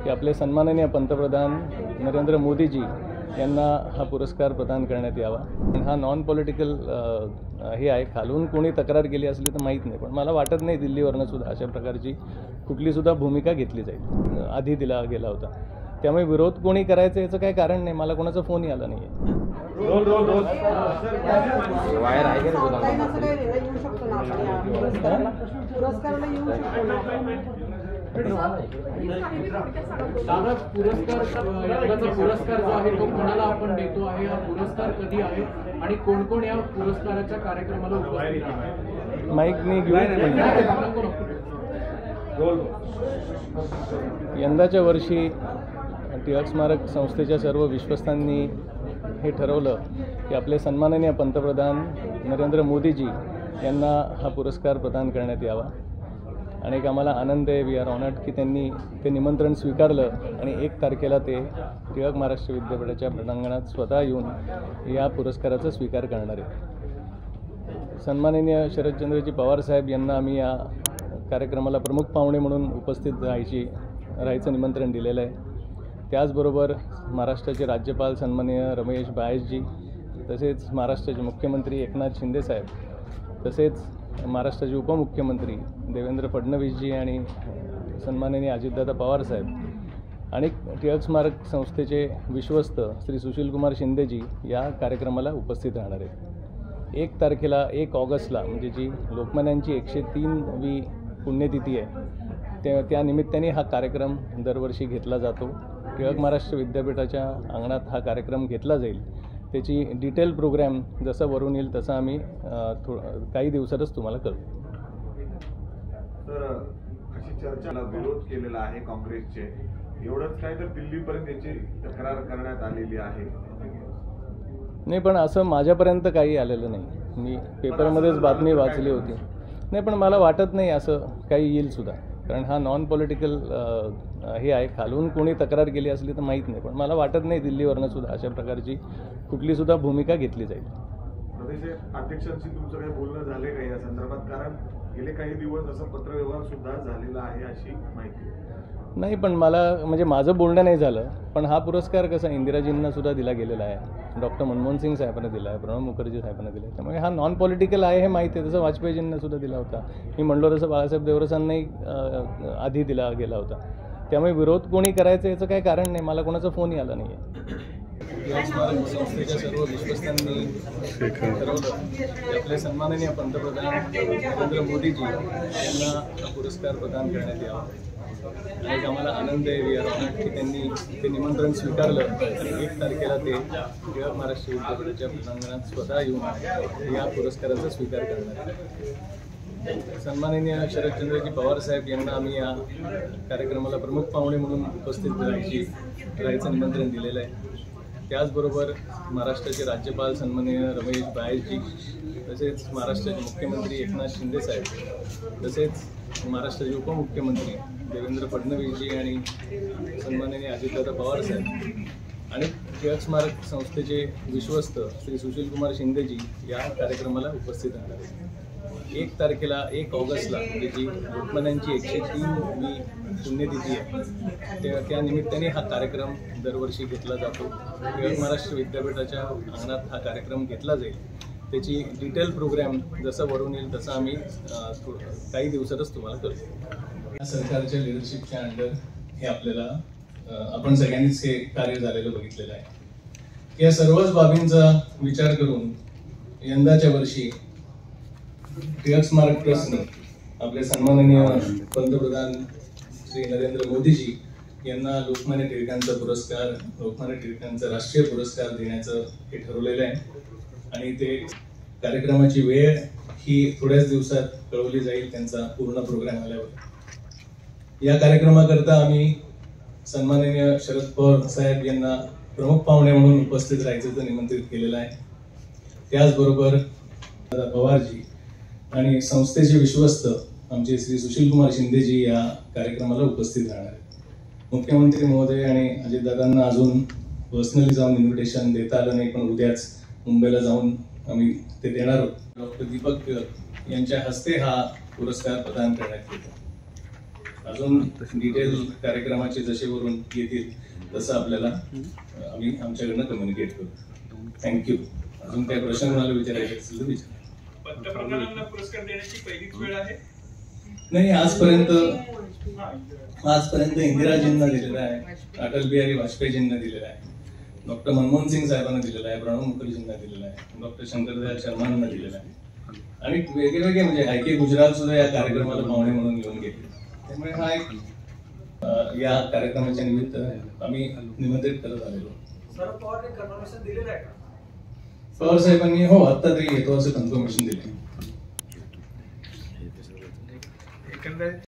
की आपले सन्माननीय पंतप्रधान नरेंद्र मोदीजी यांना हा पुरस्कार प्रदान करण्यात यावा। हा नॉन पॉलिटिकल हे आहे, खालून कोणी तक्रार केली असली तर माहीत नाही, पण मला वाटत नाही दिल्लीवरनं सुद्धा अशा प्रकारची कुठलीसुद्धा भूमिका घेतली जाईल। आधी दिला गेला होता, त्यामुळे विरोध कोणी करायचं याचं काही कारण नाही। मला कोणाचा फोनही आला नाही आहे। दादा, पुरस्कार जो आहे तो कोणाला आपण देतो आहे, हा पुरस्कार कधी आहे आणि कोण कोण या पुरस्काराच्या कार्यक्रमाला उपस्थित आहे? माईक मी घेऊन यंदाच्या वर्षी टिळक स्मारक संस्थेच्या सर्व विश्वस्तांनी हे ठरवलं की आपले सन्माननीय पंतप्रधान नरेंद्र मोदीजी यांना हा पुरस्कार प्रदान करण्यात यावा। आणि एक आम्हाला आनंद आहे, वी आर ऑनर्ड की त्यांनी ते निमंत्रण स्वीकारलं आणि 1 तारखेला ते टिळक महाराष्ट्र विद्यापीठाच्या प्रांगणात स्वतः येऊन या पुरस्काराचा स्वीकार करणार आहे। सन्माननीय शरदचंद्रजी पवार साहेब यांना आम्ही या कार्यक्रमाला प्रमुख पाहुणे म्हणून उपस्थित राहायचं निमंत्रण दिलेलं आहे। त्याचबरोबर महाराष्ट्राचे राज्यपाल सन्माननीय रमेश बायसजी, तसेच महाराष्ट्राचे मुख्यमंत्री एकनाथ शिंदे साहेब, तसेच महाराष्ट्राचे उपमुख्यमंत्री देवेंद्र फडणवीसजी आणि सन्माननीय अजितदादा पवार साहेब आणि टिळक स्मारक संस्थेचे विश्वस्त श्री सुशीलकुमार शिंदेजी या कार्यक्रमाला उपस्थित राहणार आहेत। 1 तारखेला 1 ऑगस्टला म्हणजे जी लोकमान्यांची 103वी पुण्यतिथी आहे त्या निमित्ताने हा कार्यक्रम दरवर्षी घेतला जातो। टिळक महाराष्ट्र विद्यापीठाच्या अंगणात हा कार्यक्रम घेतला जाईल। त्याची डिटेल प्रोग्राम जसा वरून येईल तसा आम्ही काही दिवसातच तुम्हाला कळवू। तर अशी चर्चेला विरोध केलेला आहे काँग्रेसचे, एवढंच काय तर दिल्लीपर्यंत याची तक्रार करण्यात आलेली आहे। नाही, पण असं माझ्यापर्यंत काही आलेलं नाही। मी पेपरमध्येच बातमी वाचली होती। नाही, पण मला वाटत नाही असं काही येईल सुद्धा, कारण हा नॉन पॉलिटिकल हे आहे, खालून कोणी तक्रार केली असली तर माहीत नाही, पण मला वाटत नाही दिल्लीवरनं सुद्धा अशा प्रकारची कुठलीसुद्धा भूमिका घेतली जाईल। प्रदेश अध्यक्षांशी तुमचं काही बोलणं झाले का या संदर्भात? कारण गेले काही दिवस असं पत्रव्यवहार सुद्धा झालेला आहे अशी माहिती नाही, पण मला म्हणजे माझं बोलणं नाही झालं, पण हा पुरस्कार कसा इंदिराजींना सुद्धा दिला गेलेला आहे, डॉक्टर मनमोहन सिंग साहेबांना दिला आहे, प्रणब मुखर्जी साहेबांना दिला आहे, त्यामुळे हा नॉन पॉलिटिकल आहे हे माहिती आहे। तसं वाजपेयीजींना सुद्धा दिला होता, मी म्हणलो तसं बाळासाहेब देवरसांनाही आधी दिला गेला होता, त्यामुळे विरोध कोणी करायचं याचं काही कारण नाही। मला कोणाचा फोनही आला नाही आहे। टिळक स्मारक संस्थेच्या सर्व विश्वस्तांनी ठरवलं की आपले सन्माननीय पंतप्रधान नरेंद्र मोदीजी यांना हा पुरस्कार प्रदान करण्यात यावा। आणि आम्हाला आनंद आहे, वी आर ऑनर्ड की त्यांनी ते निमंत्रण स्वीकारलं आणि 1 तारखेला ते टिळक महाराष्ट्र विद्यापीठाच्या प्रांगणात स्वतः येऊन या पुरस्काराचा स्वीकार करणार आहे। सन्माननीय शरदचंद्रजी पवार साहेब यांना आम्ही या कार्यक्रमाला प्रमुख पाहुणे म्हणून उपस्थित राहायचं निमंत्रण दिलेलं आहे। त्याचबरोबर महाराष्ट्राचे राज्यपाल सन्माननीय रमेश बायसजी, तसेच महाराष्ट्राचे मुख्यमंत्री एकनाथ शिंदे साहेब, तसेच महाराष्ट्राचे उपमुख्यमंत्री देवेंद्र फडणवीसजी आणि सन्माननीय अजितदादा पवार साहेब आणि टिळक स्मारक संस्थेचे विश्वस्त श्री सुशीलकुमार शिंदेजी या कार्यक्रमाला उपस्थित राहणार आहेत। 1 तारखेला 1 ऑगस्टला म्हणजे जी लोकमान्यांची 103वी पुण्यतिथी आहे त्या निमित्ताने हा कार्यक्रम दरवर्षी घेतला जातो। टिळक महाराष्ट्र विद्यापीठाच्या अंगणात हा कार्यक्रम घेतला जाईल। त्याची डिटेल प्रोग्राम जसा वरून येईल तसा आम्ही काही दिवसातच तुम्हाला कळवू। या सरकारच्या लिडरशिपच्या अंडर हे आपल्याला आपण सगळ्यांनीच हे कार्य झालेलं बघितलेलं आहे। या सर्वच बाबींचा विचार करून यंदाच्या वर्षी टिळक स्मारक ट्रस्टने आपले सन्माननीय पंतप्रधान श्री नरेंद्र मोदीजी यांना लोकमान्य टिळकांचा पुरस्कार, लोकमान्य टिळकांचा राष्ट्रीय पुरस्कार देण्याचं हे ठरवलेलं आहे। आणि ते कार्यक्रमाची वेळ ही थोड्याच दिवसात कळवली जाईल, त्यांचा पूर्ण प्रोग्राम आल्यावर। या कार्यक्रमाकरता आम्ही सन्माननीय शरद पवार साहेब यांना प्रमुख पाहुणे म्हणून उपस्थित राहायचं निमंत्रित केलेलं आहे। त्याचबरोबर दादा पवारजी आणि संस्थेचे विश्वस्त आमचे श्री सुशीलकुमार शिंदेजी या कार्यक्रमाला उपस्थित राहणार आहेत। मुख्यमंत्री महोदय आणि अजितदादांना अजून पर्सनली जाऊन इन्व्हिटेशन देता आलं नाही, पण उद्याच मुंबईला जाऊन आम्ही ते देणार आहोत। डॉक्टर दीपक यांच्या हस्ते हा पुरस्कार प्रदान करण्यात येतो। अजून डिटेल कार्यक्रमाचे जसे वरून येतील तसं आपल्याला आम्ही आमच्याकडनं कम्युनिकेट करू. थँक्यू. अजून काही प्रश्न कोणाला विचारायचे असतील तर विचारा. पंतप्रधानांना पुरस्कार देण्याची पहिलीच वेळ आहे? नाही, आजपर्यंत इंदिराजींना दिलेला आहे, अटल बिहारी वाजपेयीजींना दिलेला आहे, डॉक्टर मनमोहन सिंग साहेबांना दिलेला आहे, प्रणव मुखर्जींना दिलेला आहे, डॉक्टर शंकरदयाळ शर्मांना दिलेला आहे आणि वेगवेगळे म्हणजे आयके गुजराल सुद्धा या कार्यक्रमाला पाहुणे म्हणून घेऊन गेले. त्यामुळे हा एक या कार्यक्रमाच्या निमित्त आम्ही निमंत्रित करत आलेलो. शरद पवारने कन्फर्मेशन दिलेलं आहे का? पवार साहेबांनी हो आत्ता तरी येतो असं कन्फर्मेशन दिले. एकंदरीत